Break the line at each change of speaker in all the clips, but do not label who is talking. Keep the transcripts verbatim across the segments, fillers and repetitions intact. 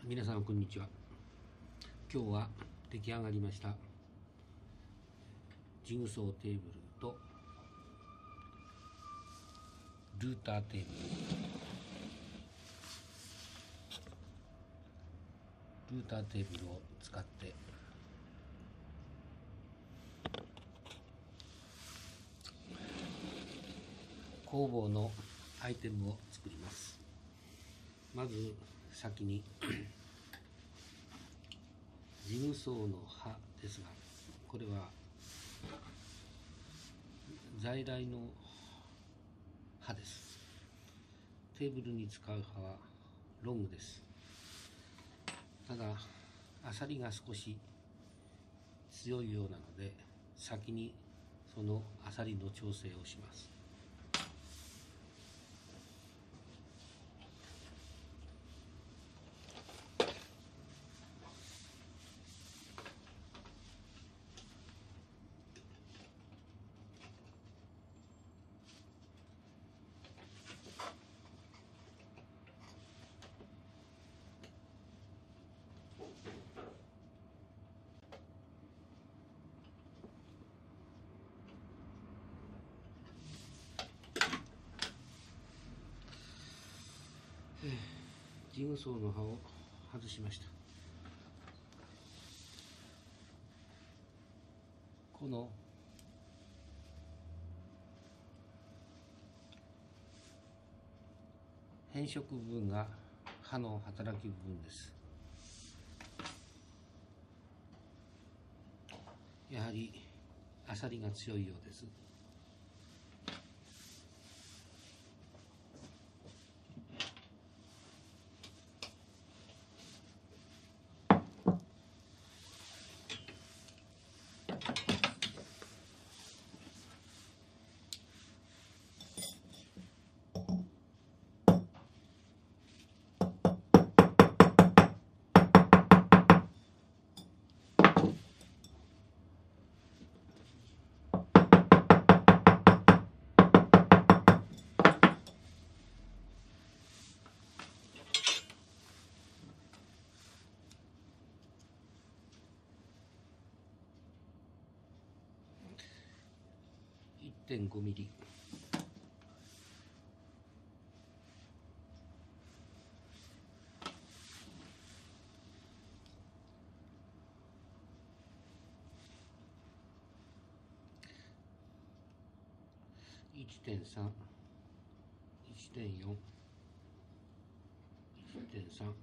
皆さんこんにちは。今日は出来上がりましたジグソーテーブルとルーターテーブルルーターテーブルを使って工房のアイテムを作ります。まず先にジグソーの刃ですが、これは在来の刃です。テーブルに使う刃はロングです。ただアサリが少し強いようなので、先にそのアサリの調整をします。ジグソーの刃を外しました。この変色部分が刃の働き部分です。やはりアサリが強いようです。いってんごミリ。いってんさん、いってんよん、いってんさん。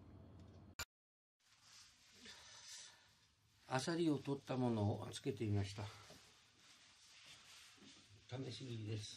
アサリを取ったものをつけてみました。試し切りです。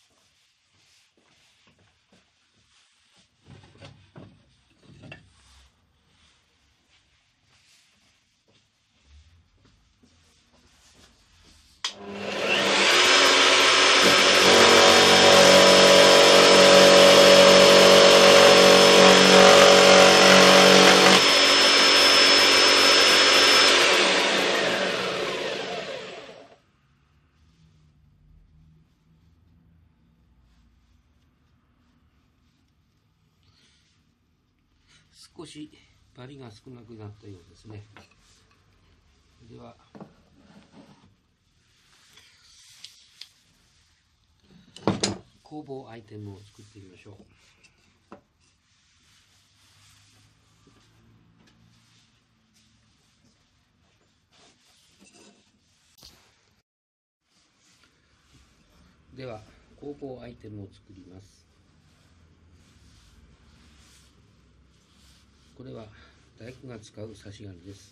少しバリが少なくなったようですね。では工房アイテムを作ってみましょう。では工房アイテムを作ります。これは大工が使う差し金です。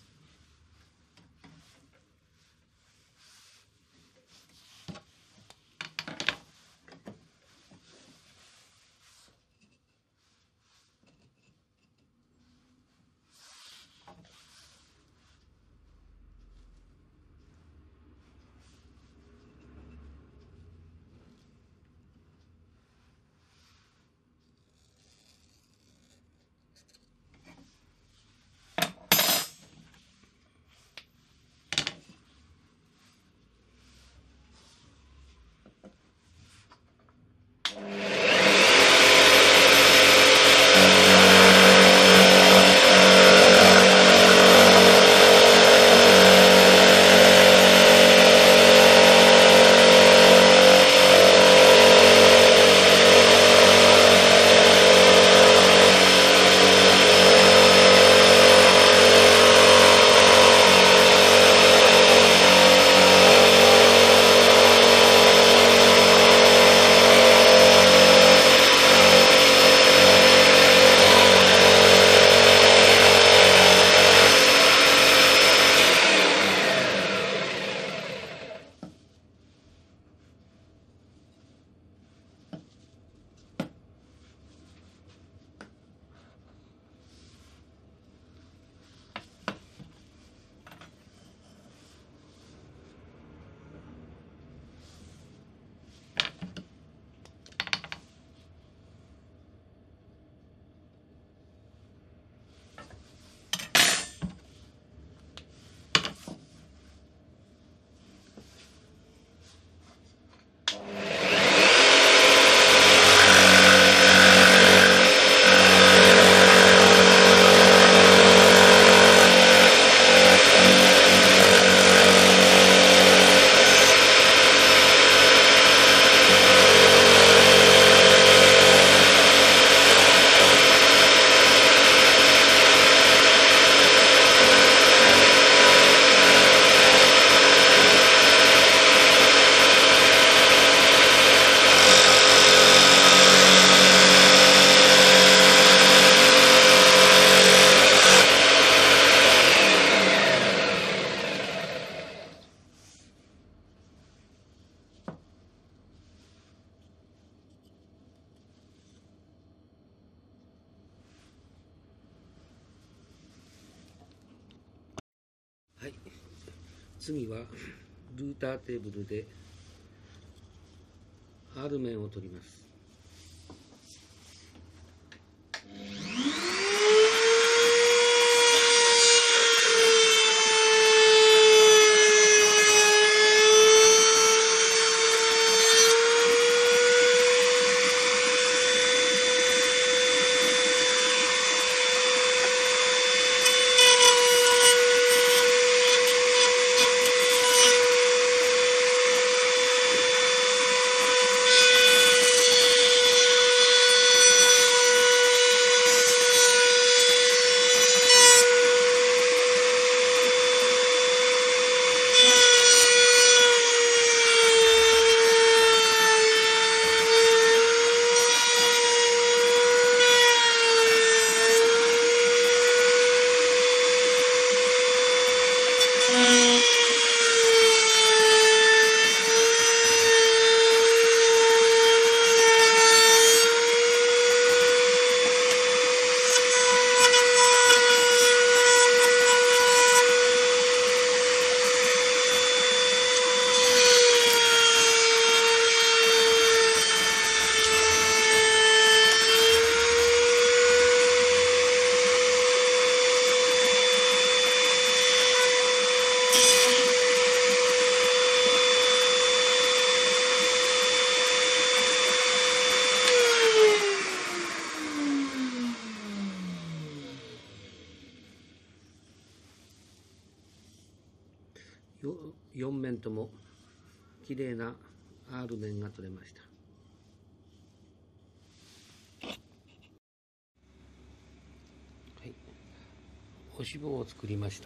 次はルーターテーブルで R 面を取ります。よん面ともきれいな R 面が取れました。はい、押し棒を作りました。